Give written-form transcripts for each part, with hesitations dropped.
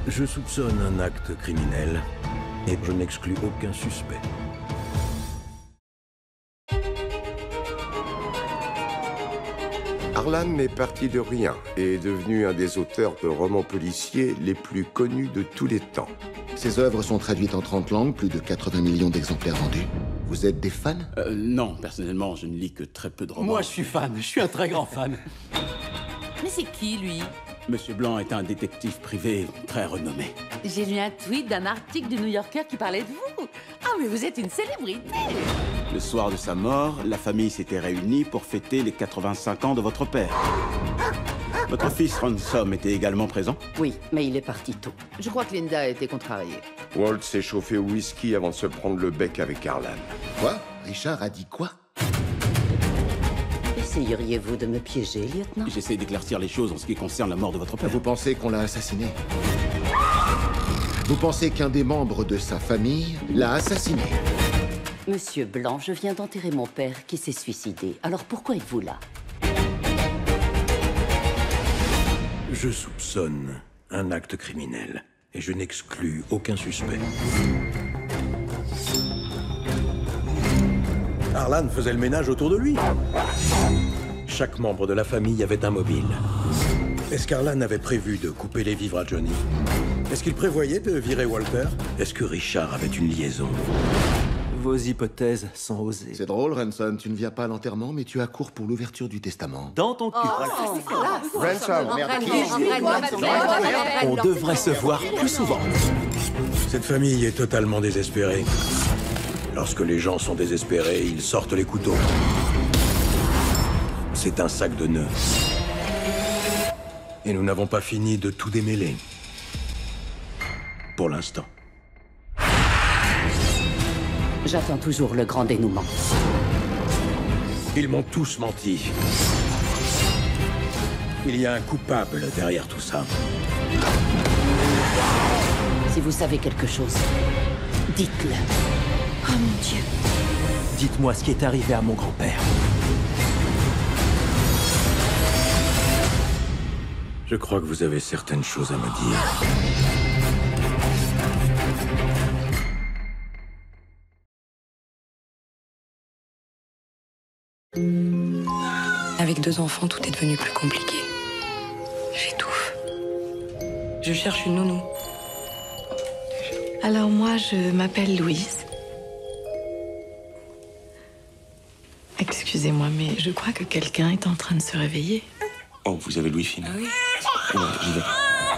Je soupçonne un acte criminel et je n'exclus aucun suspect. Harlan est parti de rien et est devenu un des auteurs de romans policiers les plus connus de tous les temps. Ses œuvres sont traduites en 30 langues, plus de 80 millions d'exemplaires vendus. Vous êtes des fans? Non, personnellement, je ne lis que très peu de romans. Moi, je suis fan. Je suis un très grand fan. Mais c'est qui, lui? Monsieur Blanc est un détective privé très renommé. J'ai lu un tweet d'un article du New Yorker qui parlait de vous. Ah, mais vous êtes une célébrité. Le soir de sa mort, la famille s'était réunie pour fêter les 85 ans de votre père. Votre fils Ransom était également présent? Oui, mais il est parti tôt. Je crois que Linda a été contrariée. Walt s'est chauffé au whisky avant de se prendre le bec avec Harlan. Quoi? Richard a dit quoi? Essayeriez-vous de me piéger, lieutenant? J'essaie d'éclaircir les choses en ce qui concerne la mort de votre père. Vous pensez qu'on l'a assassiné? Vous pensez qu'un des membres de sa famille l'a assassiné? Monsieur Blanc, je viens d'enterrer mon père qui s'est suicidé. Alors pourquoi êtes-vous là? Je soupçonne un acte criminel et je n'exclus aucun suspect. Harlan faisait le ménage autour de lui. Chaque membre de la famille avait un mobile. Est-ce qu'Harlan avait prévu de couper les vivres à Johnny? Est-ce qu'il prévoyait de virer Walter? Est-ce que Richard avait une liaison? Vos hypothèses sont osées. C'est drôle, Ransom, tu ne viens pas à l'enterrement, mais tu accours pour l'ouverture du testament. Dans ton cul. Ransom, merde. On devrait se voir plus souvent. Cette famille est totalement désespérée. Lorsque les gens sont désespérés, ils sortent les couteaux. C'est un sac de nœuds. Et nous n'avons pas fini de tout démêler. Pour l'instant. J'attends toujours le grand dénouement. Ils m'ont tous menti. Il y a un coupable derrière tout ça. Si vous savez quelque chose, dites-le. Oh mon Dieu. Dites-moi ce qui est arrivé à mon grand-père. Je crois que vous avez certaines choses à me dire. Avec 2 enfants, tout est devenu plus compliqué. J'étouffe. Je cherche une nounou. Alors moi, je m'appelle Louise. Excusez-moi, mais je crois que quelqu'un est en train de se réveiller. Oh, vous avez Louis Fine. Ah oui? Ouais, j'y vais.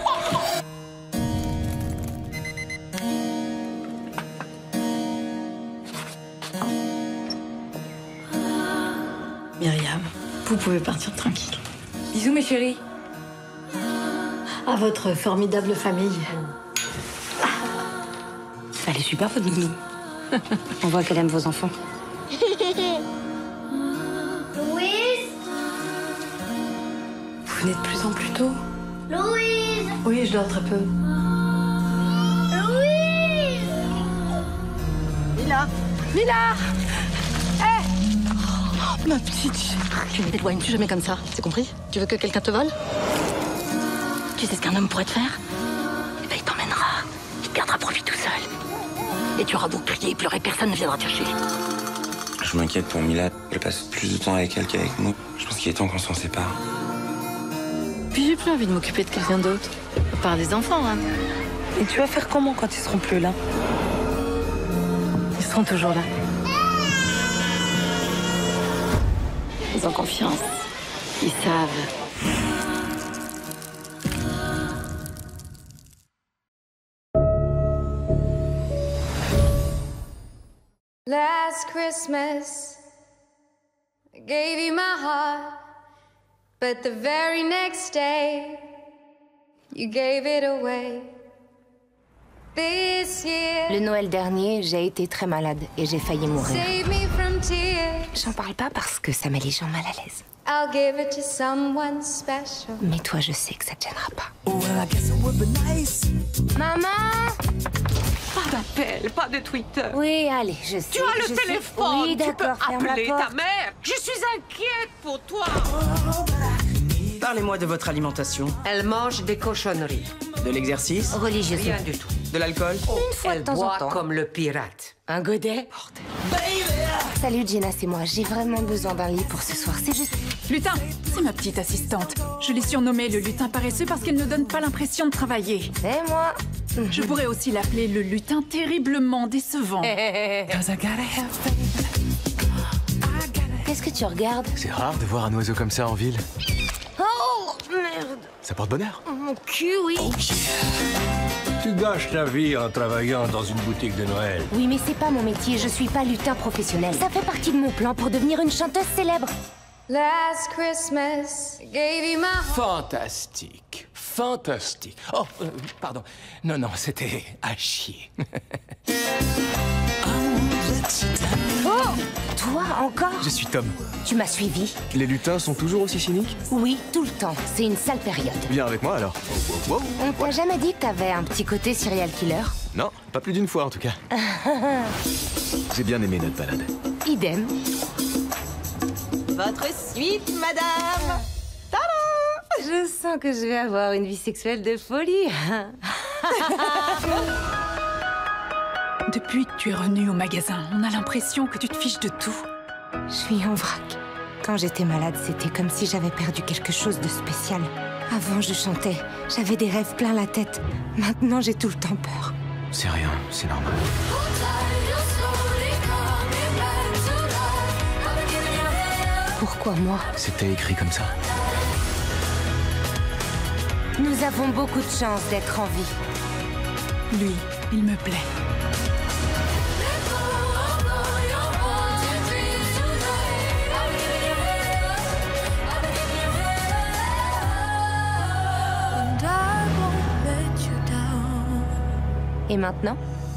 Myriam, vous pouvez partir tranquille. Bisous, mes chéris. À votre formidable famille. Elle est super, votre nounou. On voit qu'elle aime vos enfants. Louise? Vous venez de plus en plus tôt? Louise? Oui, je dors très peu. Louise? Mila! Mila! Oh, ma petite. Tu ne t'éloignes plus jamais comme ça, c'est compris? Tu veux que quelqu'un te vole? Tu sais ce qu'un homme pourrait te faire? Eh ben, il t'emmènera. Il te gardera pour lui tout seul. Et tu auras beau crier et pleurer, personne ne viendra te chercher. Je m'inquiète pour Mila. Elle passe plus de temps avec elle qu'avec nous. Je pense qu'il est temps qu'on s'en sépare. Puis j'ai plus envie de m'occuper de quelqu'un d'autre. À part des enfants, hein. Et tu vas faire comment quand ils seront plus là? Ils seront toujours là. Ils ont confiance. Ils savent. Last Christmas, I gave you my heart, but the very next day, you gave it away. This year, Le Noël dernier, j'ai été très malade et j'ai failli mourir. save me from tears. J'en parle pas parce que ça met les gens mal à l'aise. I'll give it to someone special. Mais toi, je sais que ça te gênera pas. Maman? Pas d'appel, pas de Twitter. Oui, allez, je sais. Tu as le je sais. téléphone, Oui, tu peux d'accord, ferme la appeler porte. ta mère. Je suis inquiète pour toi. Parlez-moi de votre alimentation. Elle mange des cochonneries. De l'exercice? Religieusement. Rien du tout. De l'alcool? Une fois de Elle temps en boit temps. comme le pirate. Un godet? Salut Gina, c'est moi. J'ai vraiment besoin d'un lit pour ce soir. C'est juste... Lutin, c'est ma petite assistante. Je l'ai surnommée le lutin paresseux parce qu'elle ne donne pas l'impression de travailler. C'est moi. Je pourrais aussi l'appeler le lutin terriblement décevant. Qu'est-ce que tu regardes? C'est rare de voir un oiseau comme ça en ville. Oh, merde. Ça porte bonheur. Mon cul, oui. Tu gâches ta vie en travaillant dans une boutique de Noël. Oui, mais c'est pas mon métier. Je suis pas lutin professionnel. Ça fait partie de mon plan pour devenir une chanteuse célèbre. Last Christmas, I gave you my heart. Fantastique. Fantastique. Oh, pardon. Non, non, c'était à chier. Oh, toi encore? Je suis Tom. Tu m'as suivi? Les lutins sont toujours aussi cyniques? Oui, tout le temps. C'est une sale période. Viens avec moi alors. Wow, wow. On t'a jamais dit que t'avais un petit côté serial killer? Non, pas plus d'une fois en tout cas. J'ai bien aimé notre balade. Idem. Votre suite, madame. Tadam! Je sens que je vais avoir une vie sexuelle de folie. Depuis que tu es revenu au magasin, on a l'impression que tu te fiches de tout. Je suis en vrac. Quand j'étais malade, c'était comme si j'avais perdu quelque chose de spécial. Avant, je chantais. J'avais des rêves plein la tête. Maintenant, j'ai tout le temps peur. C'est rien, c'est normal. Pourquoi moi? C'était écrit comme ça. Nous avons beaucoup de chance d'être en vie. Lui, il me plaît. Et maintenant?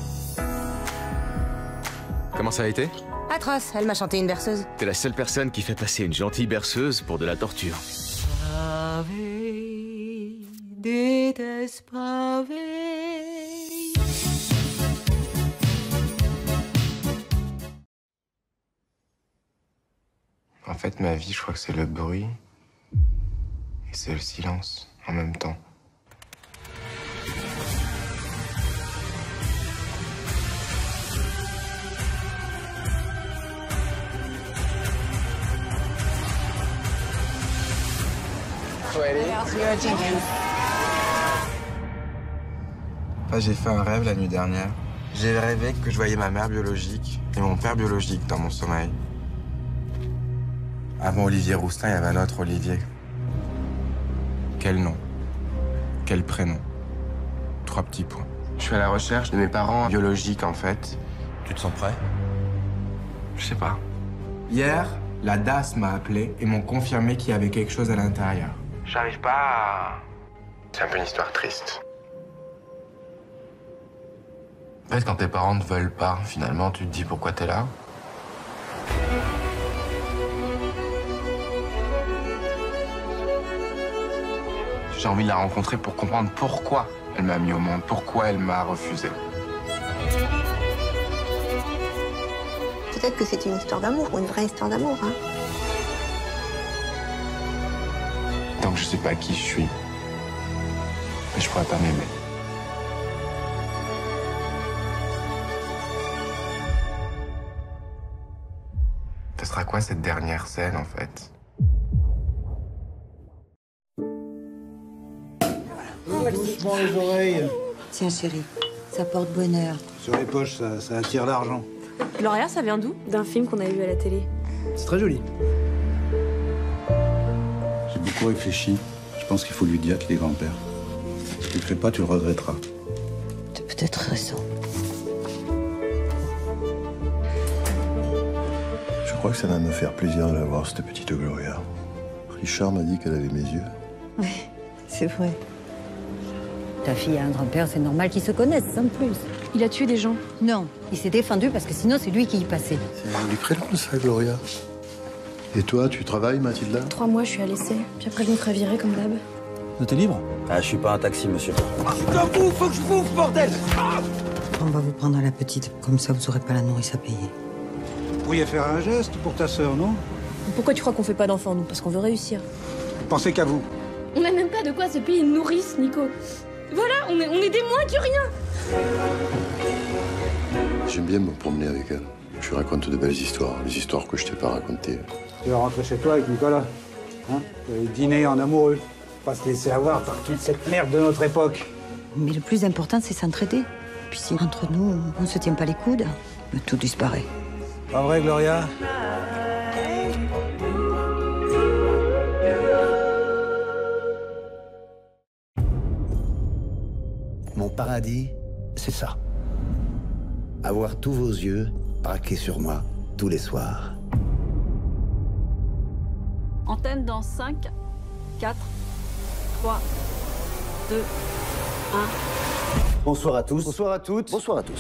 Comment ça a été? Atroce, elle m'a chanté une berceuse. T'es la seule personne qui fait passer une gentille berceuse pour de la torture. En fait, ma vie, je crois que c'est le bruit et c'est le silence en même temps. J'ai fait un rêve la nuit dernière. J'ai rêvé que je voyais ma mère biologique et mon père biologique dans mon sommeil. Avant Olivier Roustin, il y avait un autre Olivier. Quel nom? Quel prénom? 3 petits points. Je suis à la recherche de mes parents biologiques, en fait. Tu te sens prêt? Je sais pas. Hier, la DAS m'a appelé et m'ont confirmé qu'il y avait quelque chose à l'intérieur. J'arrive pas à... C'est un peu une histoire triste. En fait, quand tes parents ne veulent pas, finalement, tu te dis pourquoi t'es là. J'ai envie de la rencontrer pour comprendre pourquoi elle m'a mis au monde, pourquoi elle m'a refusé. Peut-être que c'est une histoire d'amour, ou une vraie histoire d'amour, hein. Tant que je sais pas qui je suis, je pourrais pas m'aimer. Ce sera quoi cette dernière scène, en fait? Doucement les oreilles. Tiens, chérie, ça porte bonheur. Sur les poches, ça attire l'argent. Gloria, ça vient d'où? D'un film qu'on a vu à la télé. C'est très joli. J'ai beaucoup réfléchi. Je pense qu'il faut lui dire qu'il est grand-père. Si tu le fais pas, tu le regretteras. T'as peut-être raison. Je crois que ça va me faire plaisir de la voir, cette petite Gloria. Richard m'a dit qu'elle avait mes yeux. Oui, c'est vrai. Ta fille a un grand-père, c'est normal qu'ils se connaissent, sans plus. Il a tué des gens? Non, il s'est défendu parce que sinon c'est lui qui y passait. C'est du prénom, ça, Gloria. Et toi, tu travailles, Mathilda? 3 mois, je suis à l'essai. Puis après, je me ferai virer comme d'hab. T'es libre? Ah, je suis pas un taxi, monsieur. Faut que je bouffe, bordel! On va vous prendre la petite, comme ça vous aurez pas la nourrice à payer. Vous pourriez faire un geste pour ta sœur, non? Pourquoi tu crois qu'on fait pas d'enfants, nous? Parce qu'on veut réussir. Pensez qu'à vous. On n'a même pas de quoi se payer une nourrice, Nico. Voilà, on est des moins que rien. J'aime bien me promener avec elle. Je lui raconte de belles histoires, les histoires que je t'ai pas racontées. Tu vas rentrer chez toi avec Nicolas. Hein? Vous allez dîner en amoureux. Pas se laisser avoir par toute cette merde de notre époque. Mais le plus important, c'est s'entraider. Puis si entre nous, on ne se tient pas les coudes, tout disparaît. Pas vrai, Gloria? Mon paradis, c'est ça. Avoir tous vos yeux braqués sur moi tous les soirs. Antenne dans 5, 4, 3, 2, 1. Bonsoir à tous. Bonsoir à toutes. Bonsoir à tous.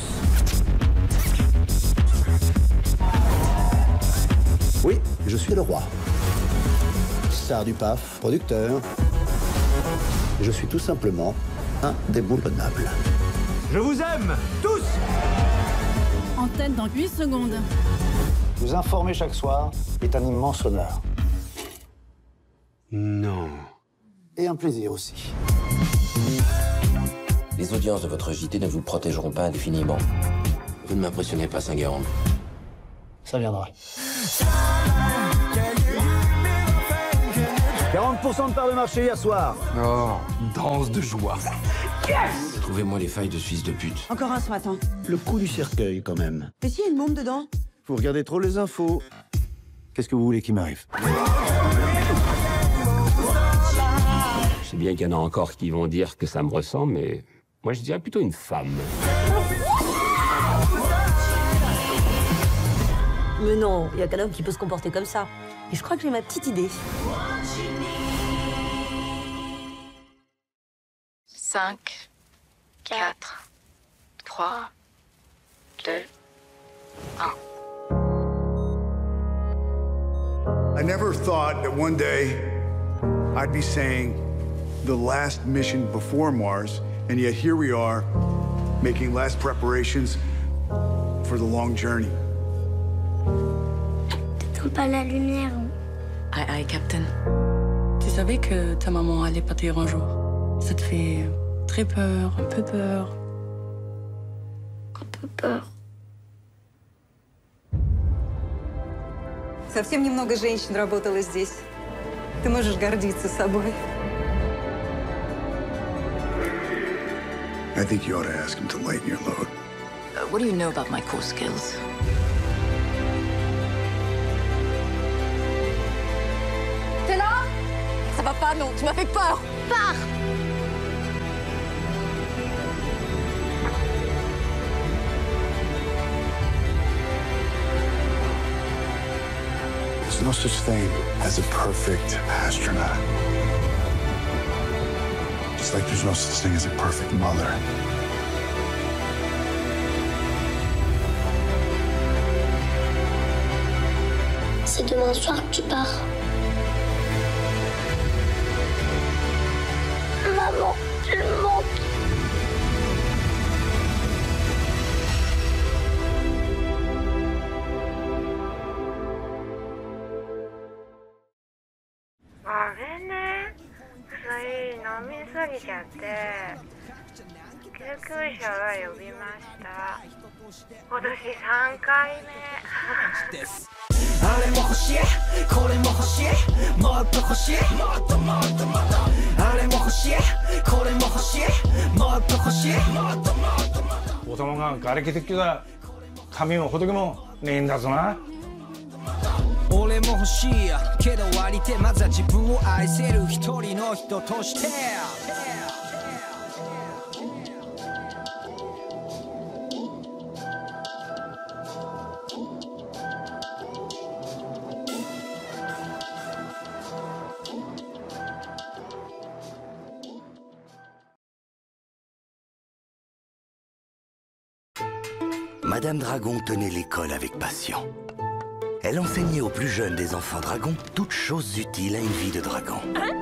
Oui, je suis le roi. Star du PAF, producteur. Je suis tout simplement indéboulonnable. Je vous aime, tous! Antenne dans 8 secondes. Vous informer chaque soir est un immense honneur. Non. Et un plaisir aussi. Les audiences de votre JT ne vous protégeront pas indéfiniment. Vous ne m'impressionnez pas, Saint-Guérin. Ça viendra. 40% de part de marché hier soir. Oh, danse de joie. Yes! Trouvez-moi les failles de ce fils de pute. Encore un ce matin. Le coup du cercueil, quand même. Mais s'il y a une môme dedans? Vous regardez trop les infos. Qu'est-ce que vous voulez qu'il m'arrive? Je sais bien qu'il y en a encore qui vont dire que ça me ressemble, mais moi je dirais plutôt une femme. Mais non, il y a qu'un homme qui peut se comporter comme ça. Et je crois que j'ai ma petite idée. 5, 4, 3, 2, 1. I never thought that one day I'd be saying the last mission before Mars, and yet here we are, making last preparations for the long journey. T'éteins pas la lumière. Aïe, aïe, Captain. Tu savais que ta maman allait partir un jour? Ça te fait très peur, un peu peur. Un peu peur. Совсем немного женщин работало здесь. Ты можешь гордиться собой. I think you ought to ask him to lighten your load. What do you know about my core skills? T'es là? Ça va pas, non, tu m'as fait peur. Pars! There's no such thing as a perfect astronaut. Just like there's no such thing as a perfect mother. C'est demain soir que tu pars. Maman, tu me manques. 俺も欲しいけど割り手まずは自分を愛せる一人の人として Madame Dragon tenait l'école avec passion. Elle enseignait aux plus jeunes des enfants dragons toutes choses utiles à une vie de dragon.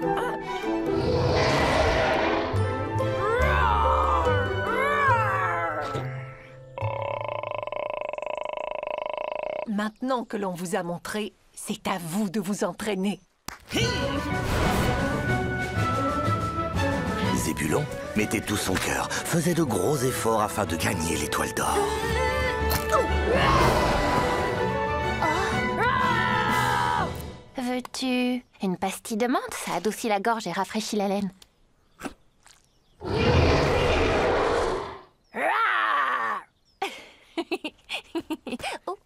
Maintenant que l'on vous a montré, c'est à vous de vous entraîner. Zébu plus long, mettait tout son cœur, faisait de gros efforts afin de gagner l'étoile d'or. Veux-tu une pastille de menthe? Ça adoucit la gorge et rafraîchit la laine. Oh.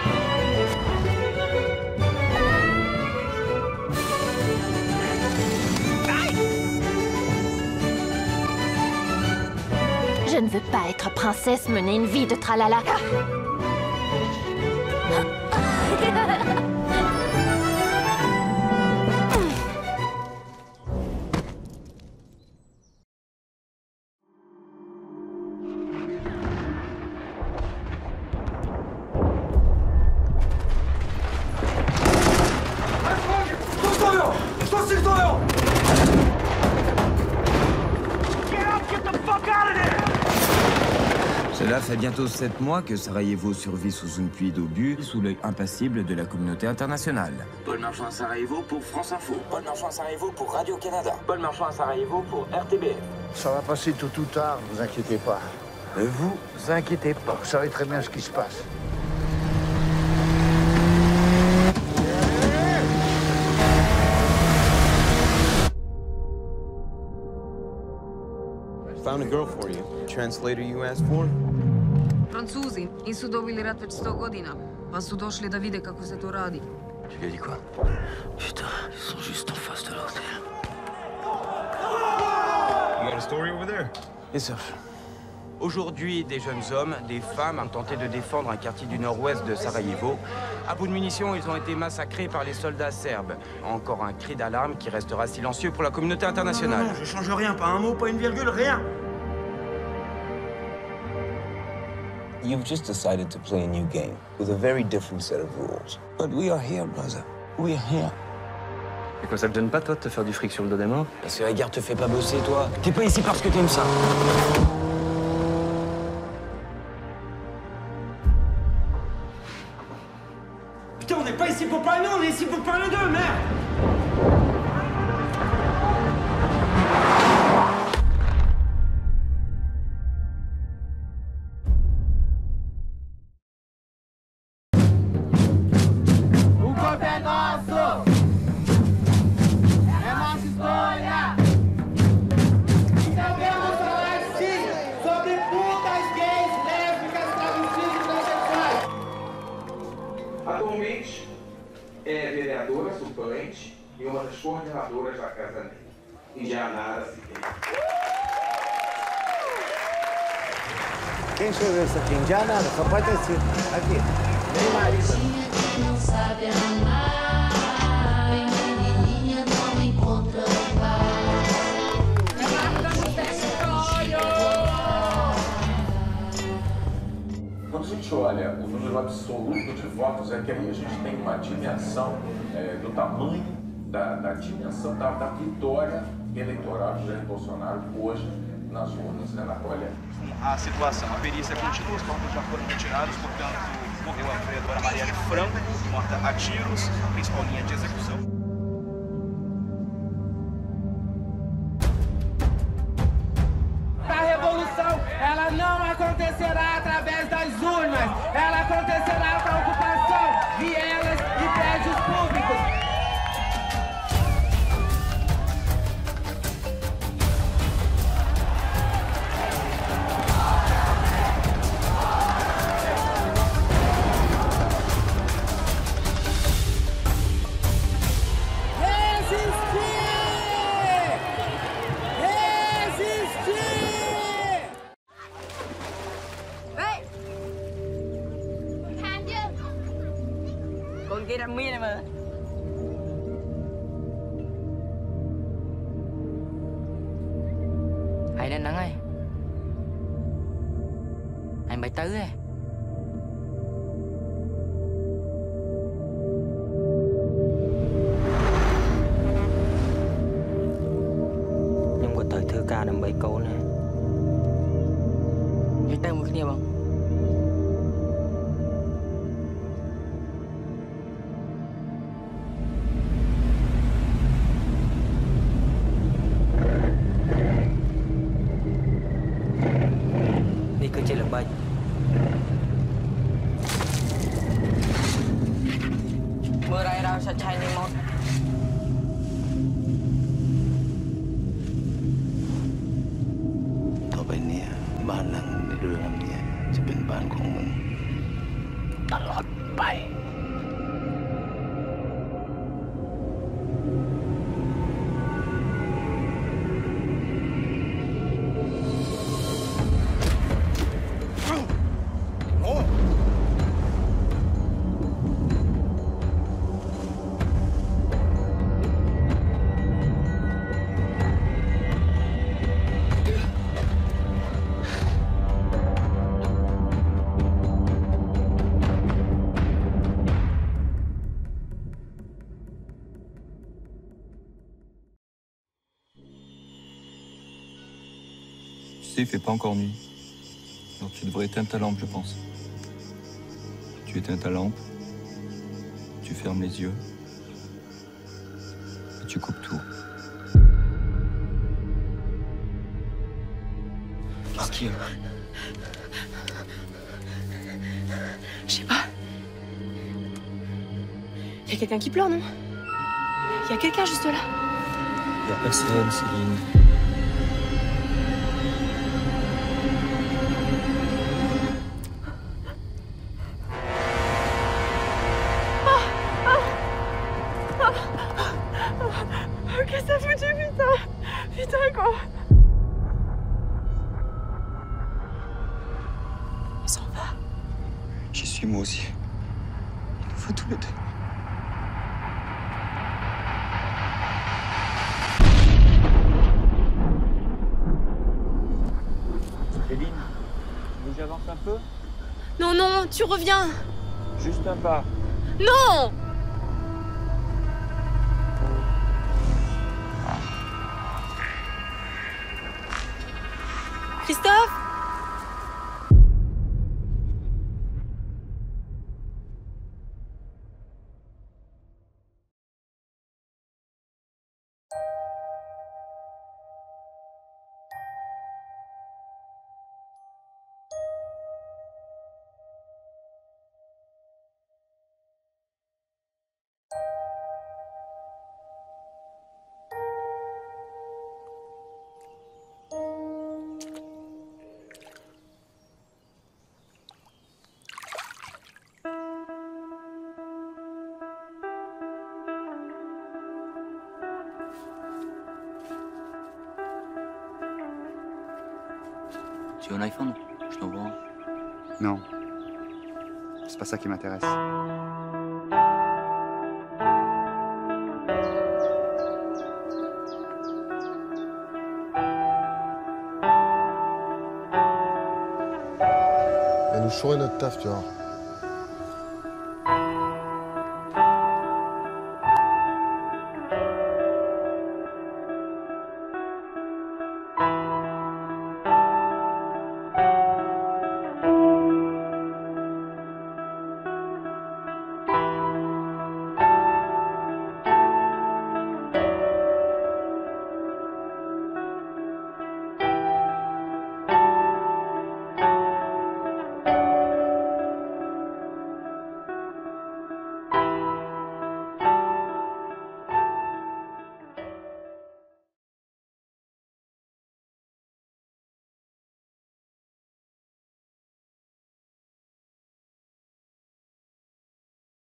Je ne veux pas être princesse, mener une vie de tralala. Cela fait bientôt 7 mois que Sarajevo survit sous une pluie d'obus, sous l'œil impassible de la communauté internationale. Paul Marchand à Sarajevo pour France Info. Paul Marchand à Sarajevo pour Radio-Canada. Paul Marchand à Sarajevo pour RTBF. Ça va passer tôt ou tard, vous inquiétez pas. Ne vous inquiétez pas. Vous savez très bien ce qui se passe. Found a girl for you. Translator you asked for? Francuzi nisu dobili rat već 100 godina, pa su došli da vide kako se to radi. Tu lui as dit quoi? Putain, ils sont juste en face de l'hôtel. You got a story over there? Yes, sir. Aujourd'hui, des jeunes hommes, des femmes ont tenté de défendre un quartier du nord-ouest de Sarajevo. À bout de munitions, ils ont été massacrés par les soldats serbes. Encore un cri d'alarme qui restera silencieux pour la communauté internationale. Non, je change rien, pas un mot, pas une virgule, rien. You've just decided to play a new game with a very different set of rules. But we are here, brother. We are here. Et quoi, ça te gêne pas, toi, de te faire du fric sur le dos des morts? Parce que la guerre te fait pas bosser, toi. T'es pas ici parce que t'aimes ça. Putain, on n'est pas ici pour parler, on est ici pour parler d'eux, merde! Atualmente é vereadora suplente e uma das coordenadoras da Casa Negra, Indianara Siqueira. Quem escreveu isso aqui? Indianara, só pode ter sido. Aqui. Vem, Marisa. Não sabe amar, menininha não encontra Quando a gente olha o número absoluto de votos, é que aí a gente tem uma dimensão do tamanho da dimensão da vitória eleitoral de Jair Bolsonaro hoje nas urnas, né, na colha. A situação, a perícia continua, os corpos já foram retirados, portanto, morreu a vereadora Marielle Franco, morta a tiros, principal linha de execução. A revolução, ela não acontecerá através das urnas, ela acontecerá com a ocupação, vielas e prédios públicos. Kia đam mê này mà. Hãy lên nắng ơi. Anh bay tới ơi. Nhưng có thời thơ ca đầm bay câu nè. Hãy tới một cái niềm không? เมื่อไรเราจะใช้ในหมดต่อไปเนี่ยบ้านหลังในเรือลำนี้จะเป็นบ้านของมึงตลอดไป Il fait pas encore nuit. Alors tu devrais éteindre ta lampe, je pense. Tu éteins ta lampe, tu fermes les yeux, et tu coupes tout. Qu'est-ce qu'il y a? Je sais pas. Il y a quelqu'un qui pleure, non? Il y a quelqu'un juste là. Il y a personne, Céline. Qu'est-ce que ça foutu, putain? Putain, quoi. On s'en va. J'y suis moi aussi. Il nous faut tous les deux. Céline, tu veux que j'avance un peu? Non, non, tu reviens. Juste un pas. Non! Christophe? Tu veux un iPhone? Je t'envoie un. Non. C'est pas ça qui m'intéresse. Elle nous chourait notre taf, tu vois.